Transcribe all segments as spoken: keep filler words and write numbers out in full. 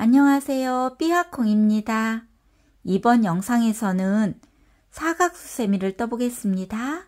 안녕하세요. 삐아콩입니다. 이번 영상에서는 사각수세미를 떠보겠습니다.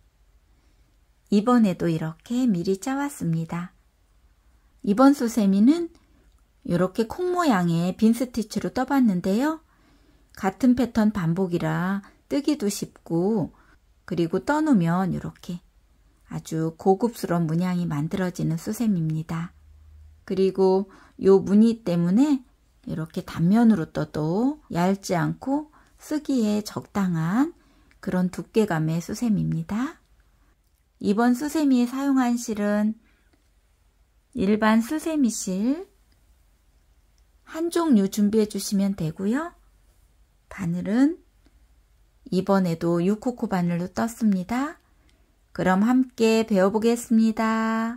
이번에도 이렇게 미리 짜왔습니다. 이번 수세미는 이렇게 콩 모양의 빈 스티치로 떠봤는데요. 같은 패턴 반복이라 뜨기도 쉽고, 그리고 떠놓으면 이렇게 아주 고급스러운 문양이 만들어지는 수세미입니다. 그리고 요 무늬 때문에 이렇게 단면으로 떠도 얇지 않고 쓰기에 적당한 그런 두께감의 수세미입니다. 이번 수세미에 사용한 실은 일반 수세미 실 한 종류 준비해 주시면 되고요. 바늘은 이번에도 육 호코 바늘로 떴습니다. 그럼 함께 배워보겠습니다.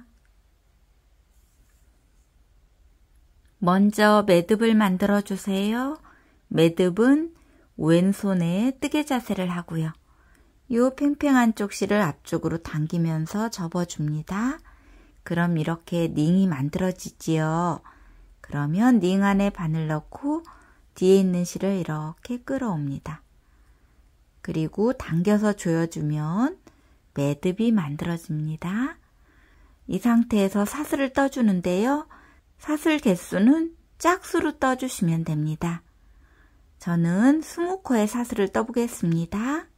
먼저 매듭을 만들어 주세요. 매듭은 왼손에 뜨개 자세를 하고요. 이 팽팽한 쪽 실을 앞쪽으로 당기면서 접어줍니다. 그럼 이렇게 링이 만들어지지요. 그러면 링 안에 바늘 넣고 뒤에 있는 실을 이렇게 끌어옵니다. 그리고 당겨서 조여주면 매듭이 만들어집니다. 이 상태에서 사슬을 떠주는데요. 사슬 개수는 짝수로 떠주시면 됩니다. 저는 스무 코의 사슬을 떠보겠습니다.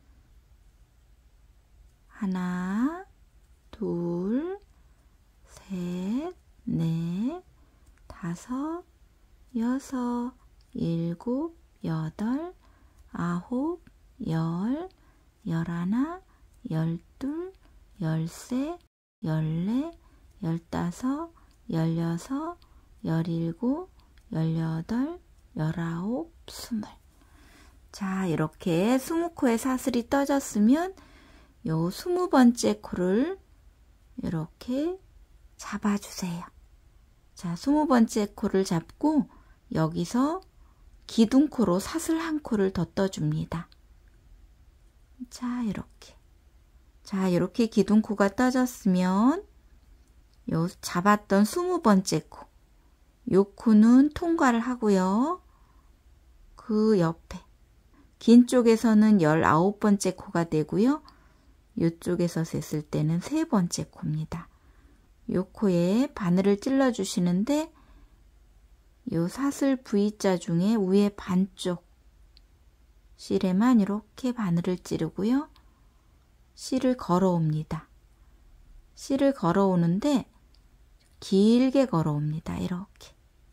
하나, 둘, 셋, 넷, 다섯, 여섯, 일곱, 여덟, 아홉, 열, 열하나, 열둘, 열세, 열네, 열다섯, 열여섯, 열일곱, 열여덟, 열아홉, 스물. 자, 이렇게 스무 코의 사슬이 떠졌으면 요 스무 번째 코를 이렇게 잡아주세요. 자, 스무 번째 코를 잡고 여기서 기둥코로 사슬 한 코를 더 떠줍니다. 자, 이렇게. 자, 이렇게 기둥코가 떠졌으면 요 잡았던 스무 번째 코, 요 코는 통과를 하고요. 그 옆에 긴 쪽에서는 열아홉 번째 코가 되고요. 요쪽에서 셌을 때는 세 번째 코입니다. 요 코에 바늘을 찔러 주시는데 요 사슬 V자 중에 위에 반쪽 실에만 이렇게 바늘을 찌르고요. 실을 걸어옵니다. 실을 걸어오는데 길게 걸어옵니다. 이렇게.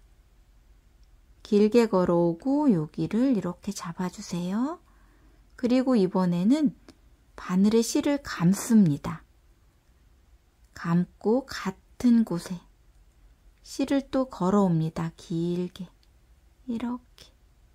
길게 걸어오고 여기를 이렇게 잡아주세요. 그리고 이번에는 바늘에 실을 감습니다. 감고 같은 곳에 실을 또 걸어옵니다. 길게. 이렇게.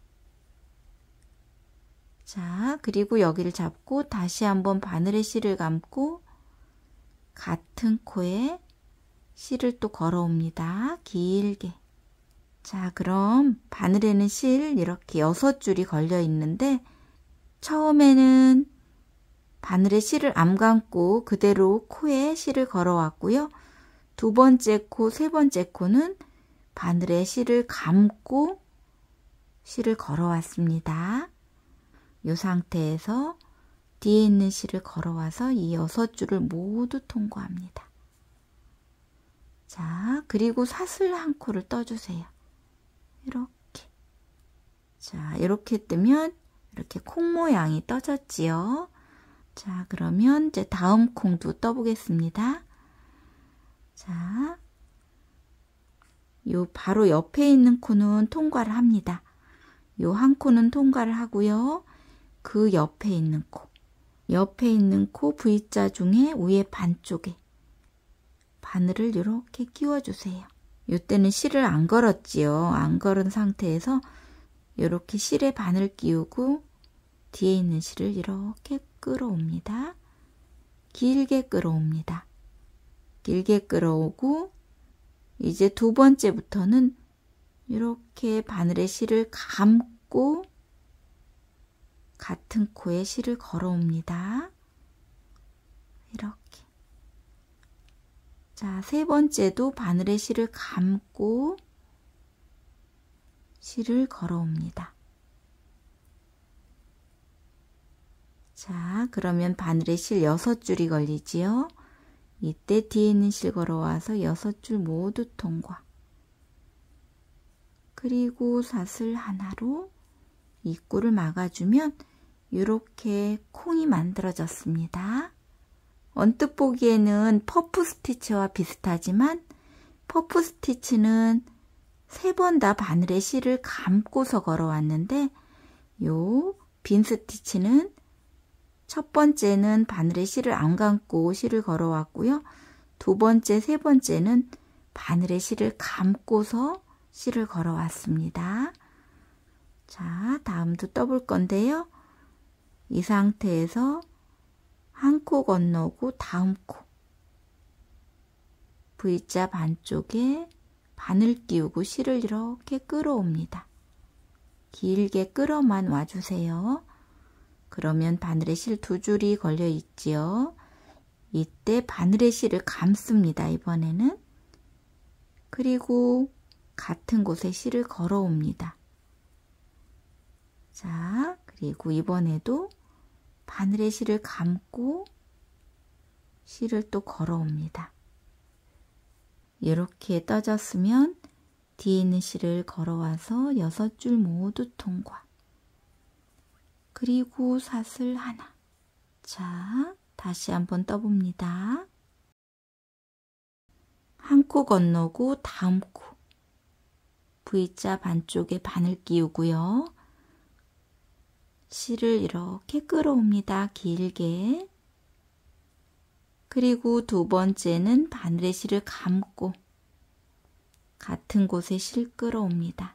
자, 그리고 여기를 잡고 다시 한번 바늘에 실을 감고 같은 코에 실을 또 걸어옵니다. 길게. 자, 그럼 바늘에는 실 이렇게 여섯 줄이 걸려 있는데 처음에는 바늘에 실을 안 감고 그대로 코에 실을 걸어왔고요. 두 번째 코, 세 번째 코는 바늘에 실을 감고 실을 걸어왔습니다. 이 상태에서 뒤에 있는 실을 걸어와서 이 여섯 줄을 모두 통과합니다. 자, 그리고 사슬 한 코를 떠주세요. 이렇게. 자, 이렇게 뜨면 이렇게 콩 모양이 떠졌지요. 자, 그러면 이제 다음 콩도 떠보겠습니다. 자, 요 바로 옆에 있는 코는 통과를 합니다. 요 한 코는 통과를 하고요. 그 옆에 있는 코, 옆에 있는 코 V자 중에 위에 반쪽에 바늘을 이렇게 끼워주세요. 요때는 실을 안 걸었지요. 안 걸은 상태에서 이렇게 실에 바늘 끼우고 뒤에 있는 실을 이렇게 끌어옵니다. 길게 끌어옵니다. 길게 끌어오고 이제 두 번째부터는 이렇게 바늘에 실을 감고 같은 코에 실을 걸어옵니다. 이렇게. 자, 세 번째도 바늘에 실을 감고 실을 걸어옵니다. 자, 그러면 바늘에 실 여섯 줄이 걸리지요. 이때 뒤에 있는 실 걸어와서 여섯 줄 모두 통과. 그리고 사슬 하나로 입구를 막아주면 이렇게 콩이 만들어졌습니다. 언뜻 보기에는 퍼프 스티치와 비슷하지만 퍼프 스티치는 세 번 다 바늘에 실을 감고서 걸어왔는데 요 빈 스티치는 첫 번째는 바늘에 실을 안 감고 실을 걸어왔고요. 두 번째, 세 번째는 바늘에 실을 감고서 실을 걸어왔습니다. 자, 다음도 떠볼 건데요. 이 상태에서 한 코 건너고 다음 코 V자 반쪽에 바늘 끼우고 실을 이렇게 끌어옵니다. 길게 끌어만 와주세요. 그러면 바늘에 실 두 줄이 걸려 있지요. 이때 바늘에 실을 감습니다. 이번에는. 그리고 같은 곳에 실을 걸어옵니다. 자, 그리고 이번에도 바늘에 실을 감고 실을 또 걸어옵니다. 이렇게 떠졌으면 뒤에 있는 실을 걸어와서 여섯 줄 모두 통과. 그리고 사슬 하나. 자, 다시 한번 떠봅니다. 한 코 건너고 다음 코 V자 반쪽에 바늘 끼우고요. 실을 이렇게 끌어옵니다. 길게. 그리고 두 번째는 바늘에 실을 감고 같은 곳에 실 끌어옵니다.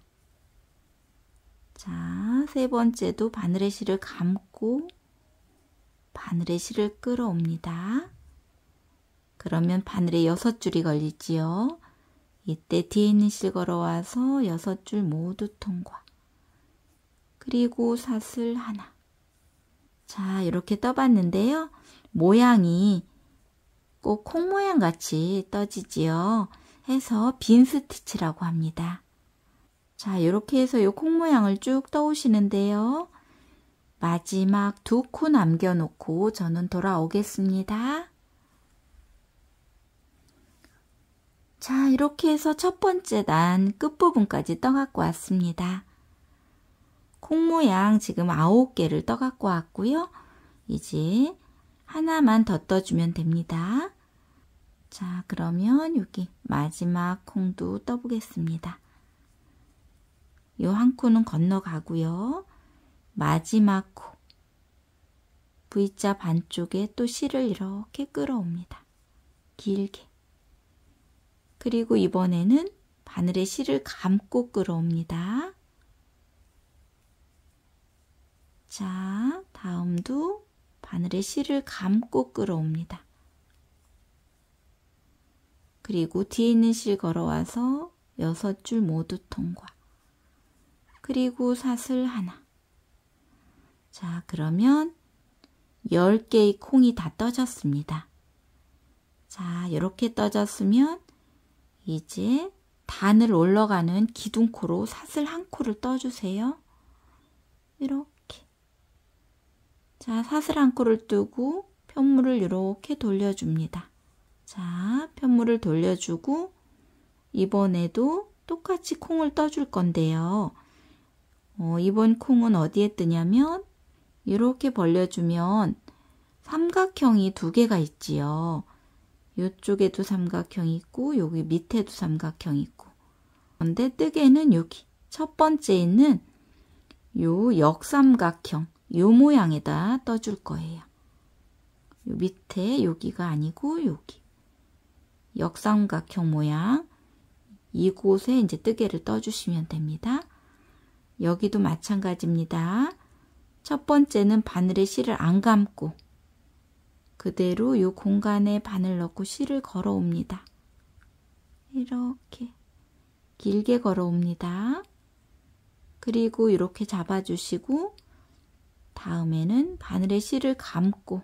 자, 세 번째도 바늘에 실을 감고 바늘에 실을 끌어옵니다. 그러면 바늘에 여섯 줄이 걸리지요. 이때 뒤에 있는 실 걸어와서 여섯 줄 모두 통과. 그리고 사슬 하나. 자, 이렇게 떠봤는데요. 모양이 꼭 콩 모양 같이 떠지지요. 해서 빈 스티치라고 합니다. 자, 이렇게 해서 이 콩 모양을 쭉 떠오시는데요. 마지막 두 코 남겨놓고 저는 돌아오겠습니다. 자, 이렇게 해서 첫 번째 단 끝부분까지 떠갖고 왔습니다. 콩 모양 지금 아홉 개를 떠갖고 왔고요. 이제 하나만 더 떠주면 됩니다. 자, 그러면 여기 마지막 콩도 떠보겠습니다. 요 한 코는 건너가고요. 마지막 코 V자 반쪽에 또 실을 이렇게 끌어옵니다. 길게. 그리고 이번에는 바늘에 실을 감고 끌어옵니다. 자, 다음도 바늘에 실을 감고 끌어옵니다. 그리고 뒤에 있는 실 걸어와서 여섯 줄 모두 통과. 그리고 사슬 하나. 자, 그러면 열 개의 콩이 다 떠졌습니다. 자, 이렇게 떠졌으면 이제 단을 올라가는 기둥코로 사슬 한 코를 떠주세요. 이렇게. 자, 사슬 한 코를 뜨고 편물을 이렇게 돌려줍니다. 자, 편물을 돌려주고 이번에도 똑같이 콩을 떠줄 건데요. 어, 이번 콩은 어디에 뜨냐면 이렇게 벌려주면 삼각형이 두 개가 있지요. 이쪽에도 삼각형이 있고 여기 밑에도 삼각형이 있고. 그런데 뜨개는 여기 첫 번째 있는 요 역삼각형 요 모양에다 떠줄 거예요. 요 밑에 여기가 아니고 여기 역삼각형 모양 이곳에 이제 뜨개를 떠주시면 됩니다. 여기도 마찬가지입니다. 첫 번째는 바늘에 실을 안 감고 그대로 이 공간에 바늘 넣고 실을 걸어옵니다. 이렇게 길게 걸어옵니다. 그리고 이렇게 잡아주시고 다음에는 바늘에 실을 감고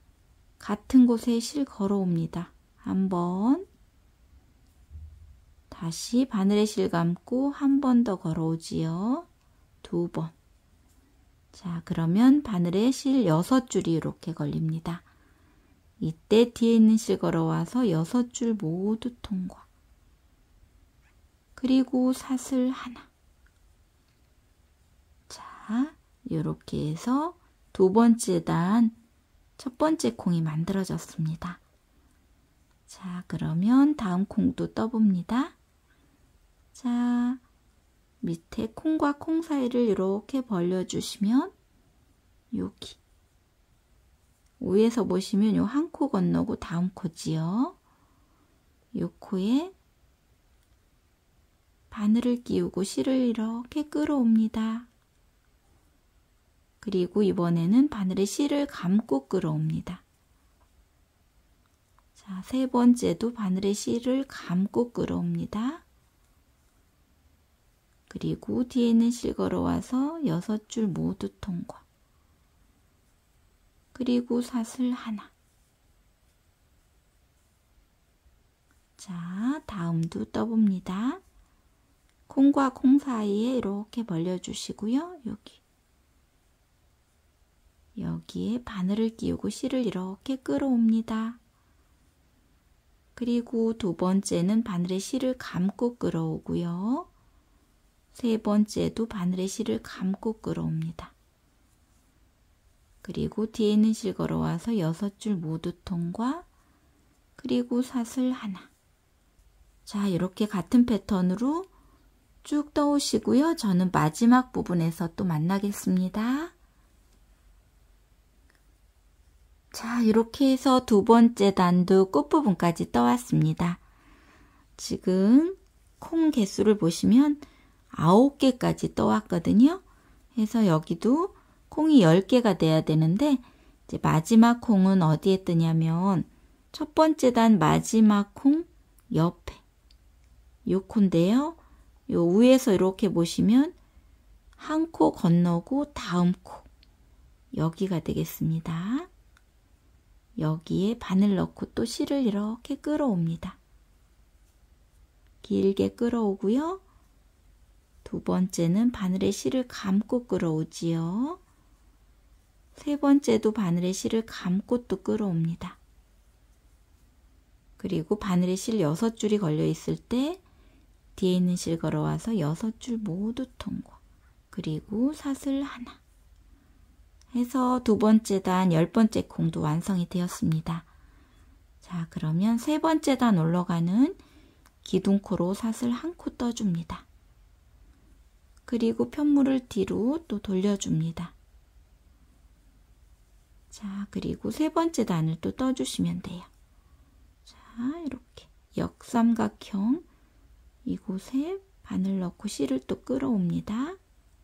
같은 곳에 실 걸어옵니다. 한 번, 다시 바늘에 실 감고 한 번 더 걸어오지요. 두 번. 자, 그러면 바늘에 실 여섯 줄이 이렇게 걸립니다. 이때 뒤에 있는 실 걸어와서 여섯 줄 모두 통과. 그리고 사슬 하나. 자, 이렇게 해서 두 번째 단 첫 번째 콩이 만들어졌습니다. 자, 그러면 다음 콩도 떠봅니다. 자, 밑에 콩과 콩 사이를 이렇게 벌려주시면 여기 위에서 보시면 요 한 코 건너고 다음 코지요. 요 코에 바늘을 끼우고 실을 이렇게 끌어옵니다. 그리고 이번에는 바늘에 실을 감고 끌어옵니다. 자, 세 번째도 바늘에 실을 감고 끌어옵니다. 그리고 뒤에 있는 실 걸어와서 여섯 줄 모두 통과. 그리고 사슬 하나. 자, 다음도 떠봅니다. 콩과 콩 사이에 이렇게 벌려주시고요. 여기. 여기에 바늘을 끼우고 실을 이렇게 끌어옵니다. 그리고 두 번째는 바늘에 실을 감고 끌어오고요. 세 번째도 바늘에 실을 감고 끌어옵니다. 그리고 뒤에 있는 실 걸어와서 여섯 줄 모두 통과. 그리고 사슬 하나. 자, 이렇게 같은 패턴으로 쭉 떠오시고요. 저는 마지막 부분에서 또 만나겠습니다. 자, 이렇게 해서 두 번째 단도 끝부분까지 떠왔습니다. 지금 콩 개수를 보시면 아홉 개까지 떠왔거든요. 그래서 여기도 콩이 열 개가 돼야 되는데 이제 마지막 콩은 어디에 뜨냐면 첫 번째 단 마지막 콩 옆에 요 코인데요. 요 위에서 이렇게 보시면 한 코 건너고 다음 코 여기가 되겠습니다. 여기에 바늘 넣고 또 실을 이렇게 끌어옵니다. 길게 끌어오고요. 두 번째는 바늘에 실을 감고 끌어오지요. 세 번째도 바늘에 실을 감고 또 끌어옵니다. 그리고 바늘에 실 여섯 줄이 걸려 있을 때 뒤에 있는 실 걸어와서 여섯 줄 모두 통과. 그리고 사슬 하나. 해서 두 번째 단 열 번째 콩도 완성이 되었습니다. 자, 그러면 세 번째 단 올라가는 기둥코로 사슬 한 코 떠줍니다. 그리고 편물을 뒤로 또 돌려줍니다. 자, 그리고 세 번째 단을 또 떠주시면 돼요. 자, 이렇게 역삼각형 이곳에 바늘 넣고 실을 또 끌어옵니다.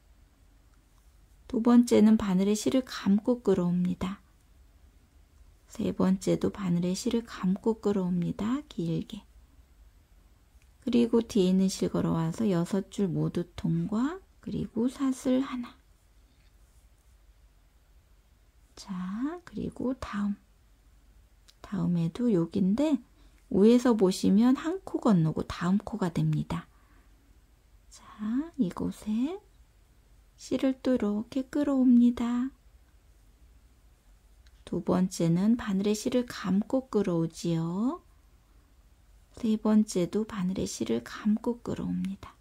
두 번째는 바늘에 실을 감고 끌어옵니다. 세 번째도 바늘에 실을 감고 끌어옵니다. 길게. 그리고 뒤에 있는 실 걸어와서 여섯 줄 모두 통과. 그리고 사슬 하나. 자, 그리고 다음. 다음에도 여기인데 위에서 보시면 한 코 건너고 다음 코가 됩니다. 자, 이곳에 실을 또 이렇게 끌어옵니다. 두 번째는 바늘에 실을 감고 끌어오지요. 세 번째도 바늘에 실을 감고 끌어옵니다.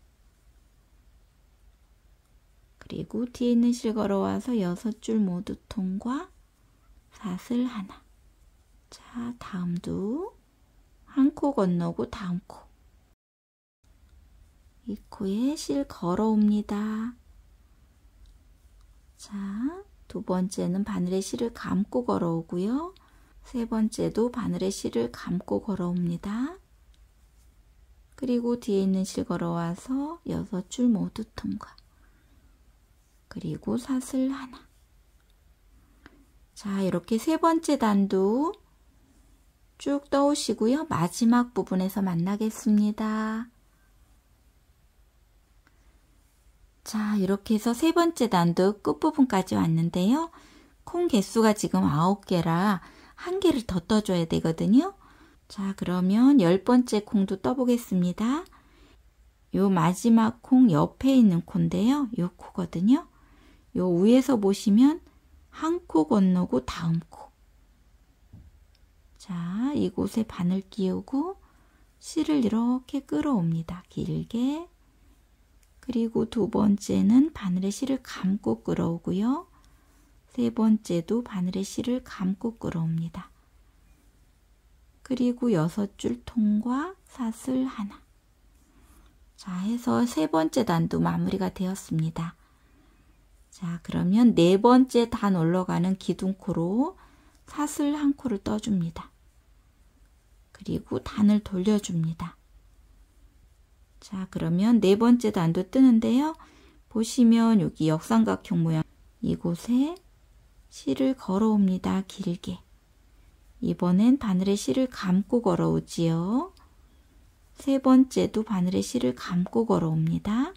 그리고 뒤에 있는 실 걸어와서 여섯 줄 모두 통과. 사슬 하나. 자, 다음도 한 코 건너고 다음 코. 이 코에 실 걸어옵니다. 자, 두 번째는 바늘에 실을 감고 걸어오고요. 세 번째도 바늘에 실을 감고 걸어옵니다. 그리고 뒤에 있는 실 걸어와서 여섯 줄 모두 통과. 그리고 사슬 하나. 자, 이렇게 세 번째 단도 쭉 떠오시고요. 마지막 부분에서 만나겠습니다. 자, 이렇게 해서 세 번째 단도 끝부분까지 왔는데요. 콩 개수가 지금 아홉 개라 한 개를 더 떠줘야 되거든요. 자, 그러면 열 번째 콩도 떠보겠습니다. 요 마지막 콩 옆에 있는 코인데요. 요 코거든요. 요 위에서 보시면 한 코 건너고 다음 코. 자, 이곳에 바늘 끼우고 실을 이렇게 끌어옵니다. 길게. 그리고 두 번째는 바늘에 실을 감고 끌어오고요. 세 번째도 바늘에 실을 감고 끌어옵니다. 그리고 여섯 줄 통과 사슬 하나. 자, 해서 세 번째 단도 마무리가 되었습니다. 자, 그러면 네 번째 단 올라가는 기둥코로 사슬 한 코를 떠줍니다. 그리고 단을 돌려줍니다. 자, 그러면 네 번째 단도 뜨는데요. 보시면 여기 역삼각형 모양 이곳에 실을 걸어옵니다. 길게. 이번엔 바늘에 실을 감고 걸어오지요. 세 번째도 바늘에 실을 감고 걸어옵니다.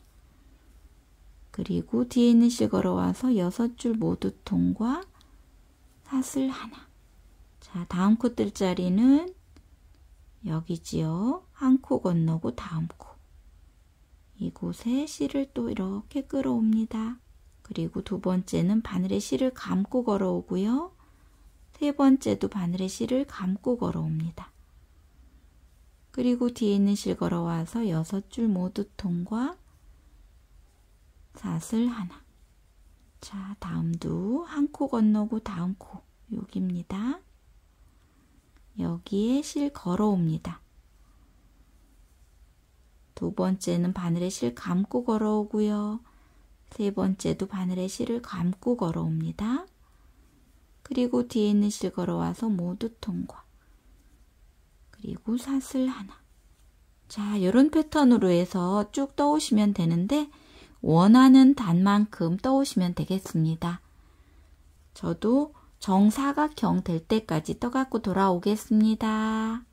그리고 뒤에 있는 실 걸어와서 여섯 줄 모두 통과 사슬 하나. 자, 다음 코 뜰 자리는 여기지요. 한 코 건너고 다음 코. 이곳에 실을 또 이렇게 끌어옵니다. 그리고 두 번째는 바늘에 실을 감고 걸어오고요. 세 번째도 바늘에 실을 감고 걸어옵니다. 그리고 뒤에 있는 실 걸어와서 여섯 줄 모두 통과 사슬 하나. 자, 다음도 한 코 건너고 다음 코 여기입니다. 여기에 실 걸어옵니다. 두 번째는 바늘에 실 감고 걸어오고요. 세 번째도 바늘에 실을 감고 걸어옵니다. 그리고 뒤에 있는 실 걸어와서 모두 통과. 그리고 사슬 하나. 자, 이런 패턴으로 해서 쭉 떠오시면 되는데 원하는 단만큼 떠오시면 되겠습니다. 저도 정사각형 될 때까지 떠갖고 돌아오겠습니다.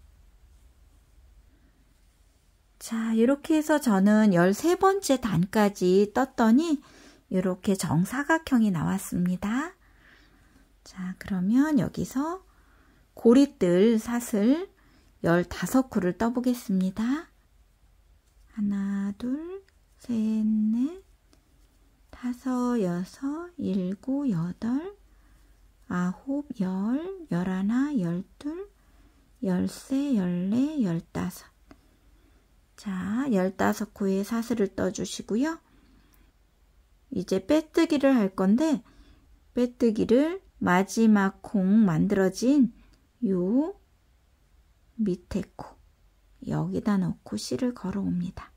자, 이렇게 해서 저는 열세 번째 단까지 떴더니 이렇게 정사각형이 나왔습니다. 자, 그러면 여기서 고리뜰 사슬 열다섯 코를 떠보겠습니다. 하나, 둘, 셋, 넷, 다섯, 여섯, 일곱, 여덟, 아홉, 열, 열하나, 열둘, 열세, 열네, 열다섯. 자, 열다섯 코에 사슬을 떠주시고요. 이제 빼뜨기를 할 건데 빼뜨기를 마지막 콩 만들어진 요 밑에 코 여기다 넣고 실을 걸어옵니다.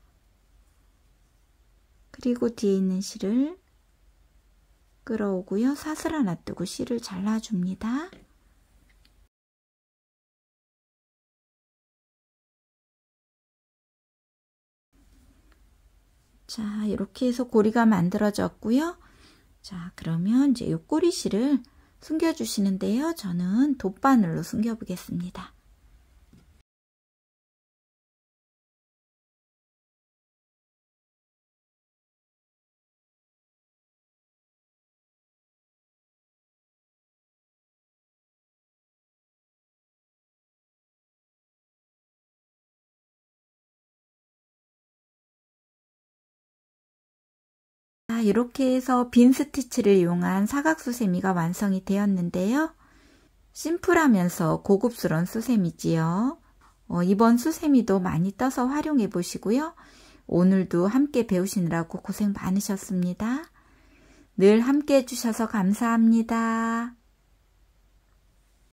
그리고 뒤에 있는 실을 끌어오고요. 사슬 하나 뜨고 실을 잘라줍니다. 자, 이렇게 해서 고리가 만들어졌고요. 자, 그러면 이제 이 꼬리실을 숨겨주시는데요. 저는 돗바늘로 숨겨보겠습니다. 자, 이렇게 해서 빈 스티치를 이용한 사각수세미가 완성이 되었는데요. 심플하면서 고급스러운 수세미지요. 어, 이번 수세미도 많이 떠서 활용해 보시고요. 오늘도 함께 배우시느라고 고생 많으셨습니다. 늘 함께 해주셔서 감사합니다.